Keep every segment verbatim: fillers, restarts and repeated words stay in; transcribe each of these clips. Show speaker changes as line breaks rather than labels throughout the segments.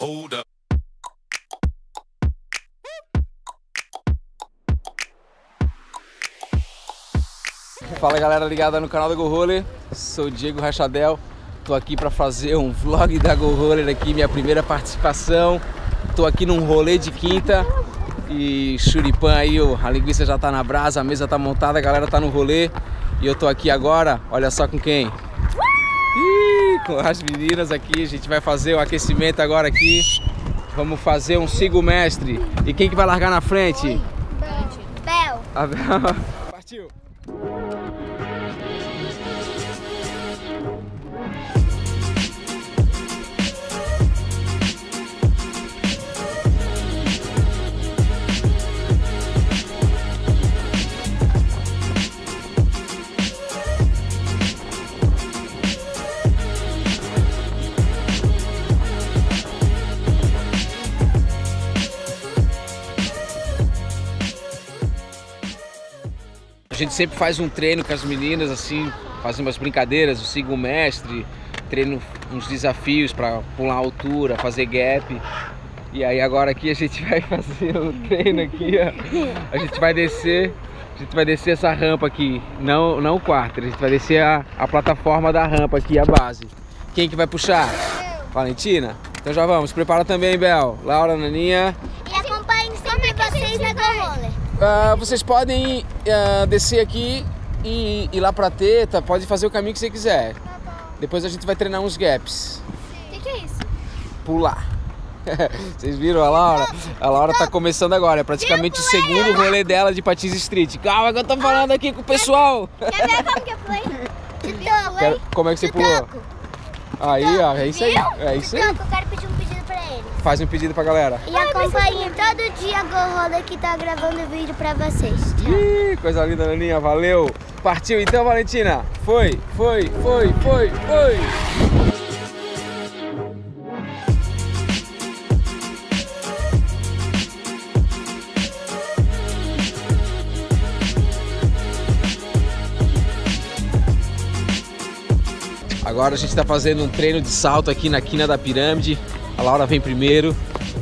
Hold up.
Fala galera ligada no canal da Go Roller, sou o Diego Rachadel, tô aqui para fazer um vlog da Go Roller aqui, minha primeira participação. Tô aqui num rolê de quinta e churipan aí, a linguiça já tá na brasa, a mesa tá montada, a galera tá no rolê e eu tô aqui agora, olha só com quem? Ih, com as meninas aqui, a gente vai fazer o aquecimento agora aqui, vamos fazer um siga o mestre. E quem que vai largar na frente?
Bel.
A Bel. Partiu! A gente sempre faz um treino com as meninas, assim, faz umas brincadeiras, o siga o mestre, treino uns desafios para pular altura, fazer gap. E aí agora aqui a gente vai fazer um treino aqui, ó. A gente vai descer, a gente vai descer essa rampa aqui, não, não o quarto, a gente vai descer a, a plataforma da rampa aqui, a base. Quem que vai puxar? Valentina? Então já vamos, prepara também, Bel, Laura, Naninha.
E acompanhem sempre vocês na Go Roller.
Uh, vocês podem uh, descer aqui e ir lá pra teta, pode fazer o caminho que você quiser. Depois a gente vai treinar uns gaps.
O que, que é isso?
Pular. Vocês viram a Laura? A Laura tá começando agora, é praticamente o segundo rolê dela de patins street. Calma que eu tô falando aqui com o pessoal.
Quer ver como que eu pulei? De toco,
Quero- Como é que você pulou? Aí, ó, é isso aí. É isso aí.
Eu quero pedir um pedido pra eles.
Faz um pedido pra galera.
E acompanhem todo dia a Go Roller que tá gravando vídeo pra vocês. Tchau.
Ih, coisa linda, Naninha, valeu. Partiu então, Valentina. Foi, foi, foi, foi, foi. Agora a gente está fazendo um treino de salto aqui na quina da pirâmide. A Laura vem primeiro.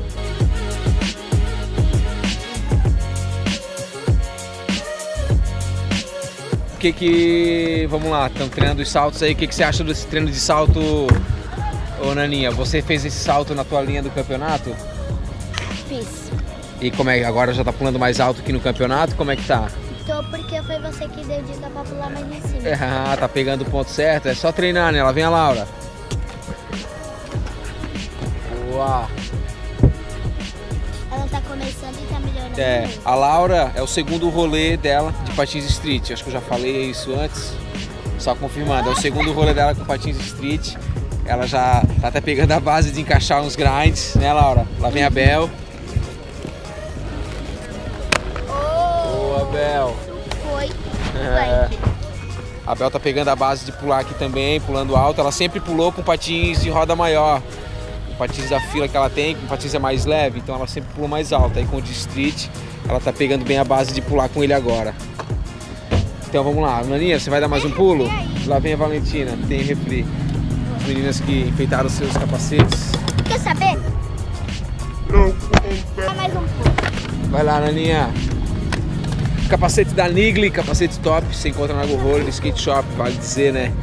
O que que... Vamos lá, estamos treinando os saltos aí. O que que você acha desse treino de salto, ô Naninha? Você fez esse salto na tua linha do campeonato?
Fiz.
E como é? Agora já tá pulando mais alto que no campeonato? Como é que tá?
Tô porque foi você que deu dica pra pular mais em cima.
Ah, tá pegando o ponto certo. É só treinar, né? Lá vem a Laura. Uau!
Ela tá começando e tá melhorando.
É,
muito.
a Laura é o segundo rolê dela de patins street. Acho que eu já falei isso antes, só confirmando. É o segundo rolê dela com patins street. Ela já tá até pegando a base de encaixar uns grinds, né, Laura? Lá vem a Bel. Boa, Bel.
Foi.
É.
Foi.
A Bel tá pegando a base de pular aqui também, pulando alto. Ela sempre pulou com patins de roda maior. Com patins da fila que ela tem, com patins é mais leve, então ela sempre pulou mais alto. Aí com o de street, ela tá pegando bem a base de pular com ele agora. Então vamos lá, Naninha, você vai dar mais um pulo? Lá vem a Valentina, tem refri. As meninas que enfeitaram seus capacetes.
Quer saber?
Não.
Dá mais um pouco.
Vai lá, Naninha. Capacete da Nigli, capacete top, você encontra na Go Roller, no skate shop, vale dizer, né?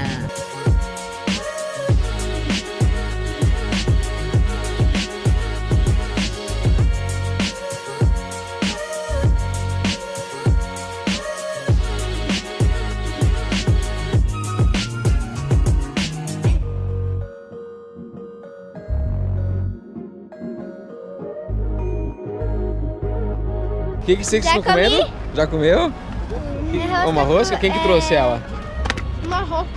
O que que você
Já
estão
comi.
comendo? Já comeu?
É
Uma rosca? Quem que trouxe ela?
Uma rosca.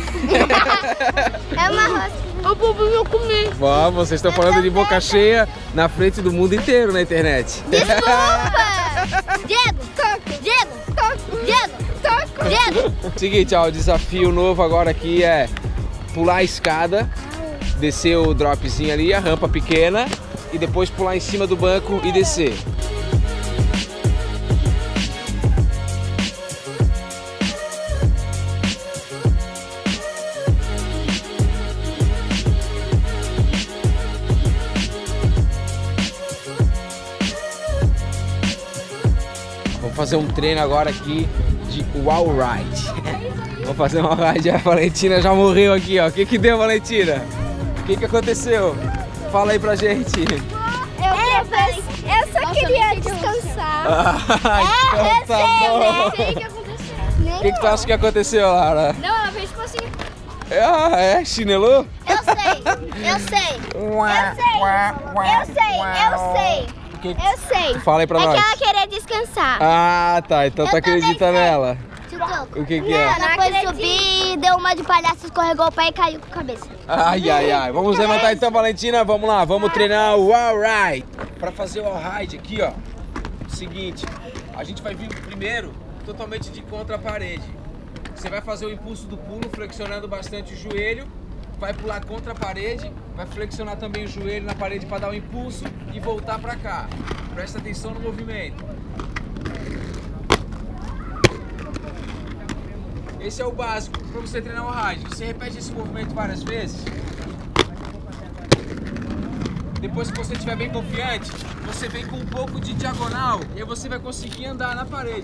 É uma rosca. O povo não comi.
Bom, vocês estão falando de boca cheia na frente do mundo inteiro na internet.
Desculpa! Diego! Toco! Diego! Toco! Diego! Toco! Diego!
Seguinte, ó, o desafio novo agora aqui é pular a escada, descer o dropzinho ali, a rampa pequena, e depois pular em cima do banco e descer. fazer um treino agora aqui de wall ride. Vou fazer uma ride, a Valentina já morreu aqui, ó. O que que deu, Valentina? O que que aconteceu? Fala aí pra gente.
Eu, eu, eu só queria descansar.
Ah,
é,
então
eu
tá
sei,
bom.
eu sei o que aconteceu.
O que que tu acha que aconteceu, Lara?
Não, ela fez tipo assim.
Ah, é? Chinelou?
Eu sei, eu sei, eu sei, eu sei, eu sei.
O que que...
Eu sei.
Fala aí pra
é
nós.
É que ela queria descansar.
Ah, tá. Então
Eu
tu acredita
também sei.
nela. O que que é?
Ela foi subir, deu uma de palhaço, escorregou o pé e caiu com a cabeça.
Ai, ai, ai. Vamos levantar então, Valentina. Vamos lá, vamos treinar o wall ride. Pra fazer o wall ride aqui, ó. Seguinte, a gente vai vir primeiro totalmente de contra a parede. Você vai fazer o impulso do pulo, flexionando bastante o joelho. Vai pular contra a parede, vai flexionar também o joelho na parede para dar o impulso e voltar pra cá. Presta atenção no movimento. Esse é o básico para você treinar o ride. Você repete esse movimento várias vezes. Depois que você estiver bem confiante, você vem com um pouco de diagonal e aí você vai conseguir andar na parede.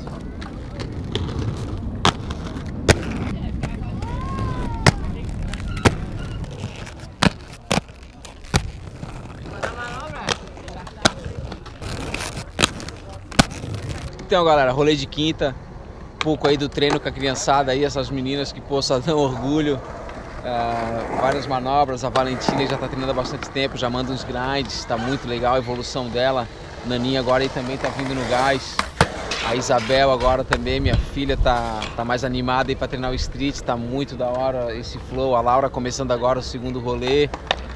Então, galera, rolê de quinta, um pouco aí do treino com a criançada aí, essas meninas que, pô, só dão orgulho. Uh, várias manobras, a Valentina já tá treinando há bastante tempo, já manda uns grinds, tá muito legal a evolução dela. Naninha agora aí também tá vindo no gás. A Isabel agora também, minha filha, tá, tá mais animada aí pra treinar o street, tá muito da hora esse flow. A Laura começando agora o segundo rolê.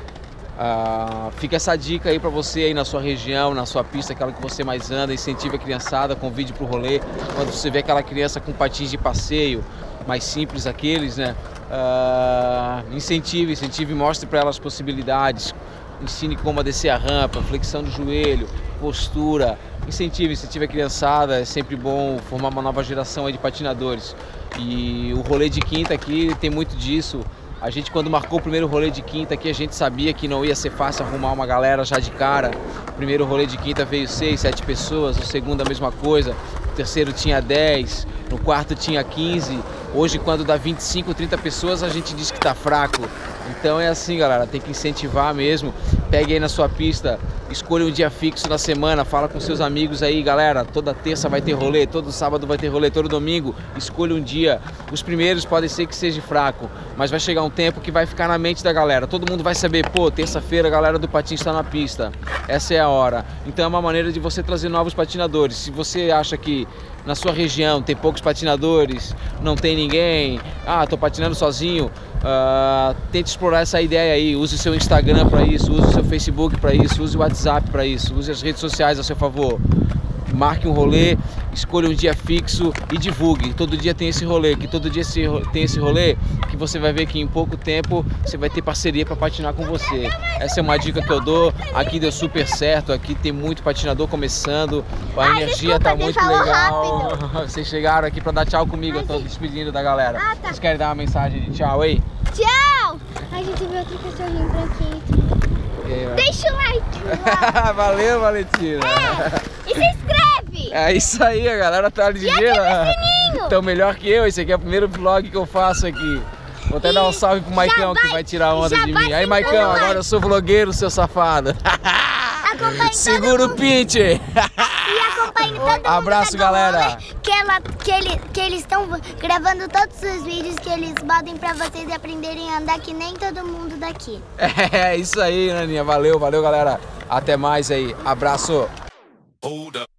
Uh, fica essa dica aí pra você aí na sua região, na sua pista, aquela que você mais anda, incentive a criançada, convide pro rolê. Quando você vê aquela criança com patins de passeio, mais simples aqueles, né? Uh, incentive, incentive, mostre para elas as possibilidades, ensine como a descer a rampa, flexão do joelho, postura, incentive, incentive a criançada, é sempre bom formar uma nova geração aí de patinadores. E o rolê de quinta aqui tem muito disso. A gente, quando marcou o primeiro rolê de quinta aqui, a gente sabia que não ia ser fácil arrumar uma galera já de cara. O primeiro rolê de quinta veio seis, sete pessoas, o segundo a mesma coisa, o terceiro tinha dez, no quarto tinha quinze. Hoje, quando dá vinte e cinco, trinta pessoas, a gente diz que tá fraco. Então é assim, galera, tem que incentivar mesmo. Pegue aí na sua pista, escolha um dia fixo na semana, fala com seus amigos aí, galera, toda terça vai ter rolê, todo sábado vai ter rolê, todo domingo, escolha um dia. Os primeiros podem ser que seja fraco, mas vai chegar um tempo que vai ficar na mente da galera. Todo mundo vai saber, pô, terça-feira a galera do patins está na pista, essa é a hora. Então é uma maneira de você trazer novos patinadores. Se você acha que na sua região tem poucos patinadores, não tem ninguém, ah, tô patinando sozinho, uh, tente explorar essa ideia aí, use o seu Instagram para isso, use o seu Facebook para isso, use o WhatsApp para isso, use as redes sociais a seu favor. Marque um rolê, escolha um dia fixo e divulgue. Todo dia tem esse rolê, que todo dia tem esse rolê, que você vai ver que em pouco tempo você vai ter parceria para patinar com você. Essa é uma dica que eu dou. Aqui deu super certo, aqui tem muito patinador começando, a
Ai,
energia
desculpa,
tá muito
falou
legal.
rápido.
Vocês chegaram aqui para dar tchau comigo, eu tô despedindo da galera.
Ah, tá.
Vocês querem dar uma mensagem de tchau aí?
Tchau! A gente viu outro cachorrinho por aqui. Deixa o like.
Valeu, Valentina.
É. E se inscreve.
É isso aí, a galera tá ligeira. Então melhor que eu, esse aqui é o primeiro vlog que eu faço aqui. Vou até e dar um salve pro Maicão vai, que vai tirar onda de mim. Aí, Maicão, agora eu sou vlogueiro, seu safado. Segura o pinche. E
acompanhe todo mundo.
Abraço, galera.
Que, ela, que, ele, que eles estão gravando todos os vídeos que eles botam pra vocês aprenderem a andar que nem todo mundo daqui.
É isso aí, Naninha. Valeu, valeu, galera. Até mais aí. Abraço.
Hold up.